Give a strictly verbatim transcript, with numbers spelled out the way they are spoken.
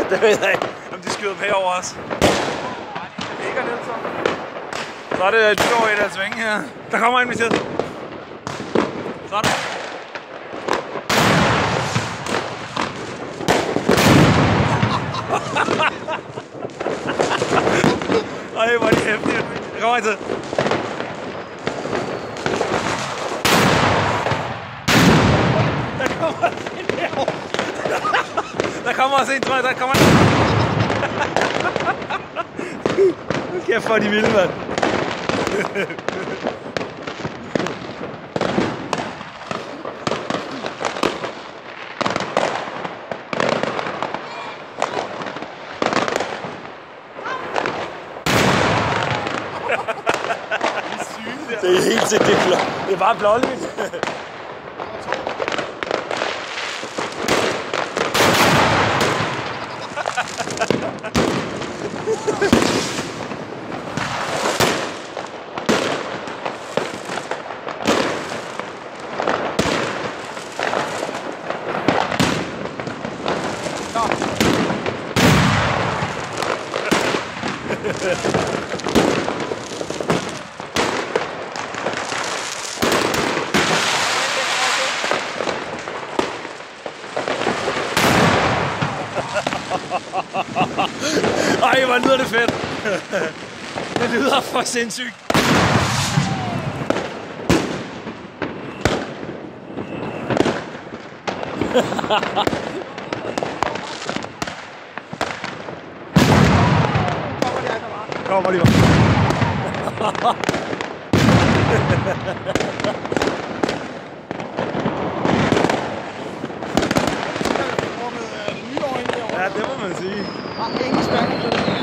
Det ved jeg ikke. Om de skyder pære over os. Det ligger ned så. Så er det lytår i deres vinge her. Der kommer en med tid. Sådan. Ej, hvor er de hæftige. Der kommer en til. Der kommer en derovre. Der kommer også en, tror jeg. Der kommer en. Kæft for de vilde, mand. Det er helt sikkert, det er blå. Det er bare blåligt. Ej, hvor lyder det fedt. Det lyder for sindssygt. Kommer de bare. Ja, det må man sige.